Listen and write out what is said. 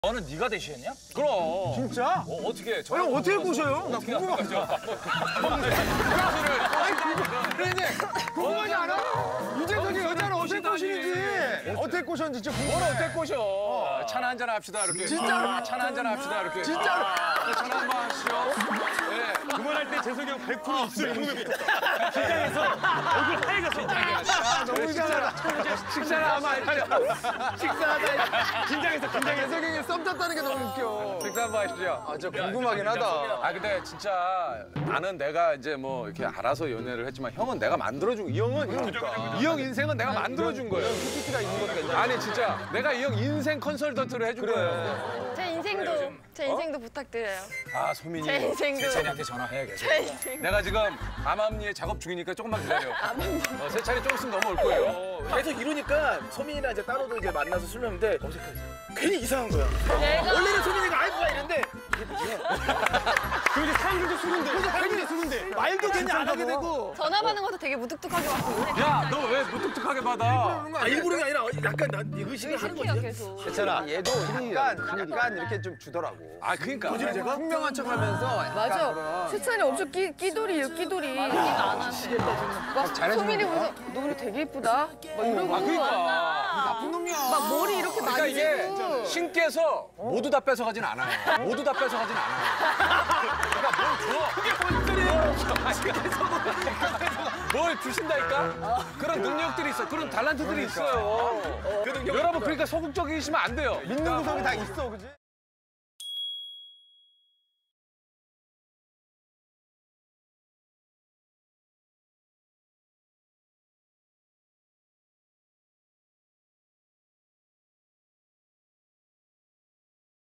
너는 네가 대시했냐? 그럼. 진짜? 어떻게? 형 어떻게 꼬셔요? 나 궁금하죠. 궁금하지 않아? 이재석이 여자를 어떻게 꼬시는지 어떻게 꼬셨는지 진짜 뭘 궁금해. 어떻게 꼬셔? 차나 한잔 합시다 이렇게. 진짜로? 차나 한잔 합시다 이렇게. 진짜로? 차나 한번 하시죠. 네. 그만할 때 재석이 형 100% 입술 공급이 긴장해서 얼굴 하얘졌어. 너무 이상하다. 식사나 한번 하시죠. 식사하다. 긴장해서 재석이 형이 썸 탔다는 게 너무 웃겨. 식사 한번 하시죠. 아, 진짜 궁금하긴 하다. 아 근데 진짜 나는 내가 이제 뭐 이렇게 알아서 연애를 했지만 형은 내가 만들어준 이 형은 이 형 인생은 내가 만들어준 거예요. PPT가 있는 것도 괜찮아. 아니 진짜 내가 이 형 인생 컨설턴트를 해준 거예요. 제 인생도 부탁드려요. 아 소민이. 제 인생도. 세찬이한테 전화해야겠어. 제 인생. 내가 지금 암암리에 작업 중이니까 조금만 기다려. 세찬이 조금 있으면 넘어올 거예요. 계속 이러니까 소민이랑 이제 따로도 이제 만나서 술 먹는데 어색하지. 괜히 이상한 거야. 내가 원래는 소민이가 아이고야 이랬는데 그런데 사람들도 술인데. 괜히 술인데 말도 괜히 안 하게 되고. 전화 받는 것도 되게 무뚝뚝하게 받고. 야 너 왜 무뚝뚝하게 받아? 아 일부러가 아니라 약간 난 의식을 하는 시키야 거지. 계속. 괜찮아. 얘도 약간 이렇게 좀 주더라고. 아 그러니까. 분명한 척하면서 맞아. 세찬이 엄청 끼돌이에요, 끼돌이. 얘기가 안 하세요. 막 소민이 보면서 너 오늘 되게 예쁘다. 막 이러고. 아 그러니까. 나쁜 놈이야. 막 머리 이렇게 그러니까 이게 만지고. 신께서 모두 다 뺏어가진 않아요. 모두 다 뺏어가진 않아요. 그러니까 뭘 줘. 뭘 주신다니까? 그런 능력들이 있어. 그런 달란트들이 있어요. 여러분 그러니까 소극적이시면 안 돼요. 믿는 구석이 다 있어, 그지?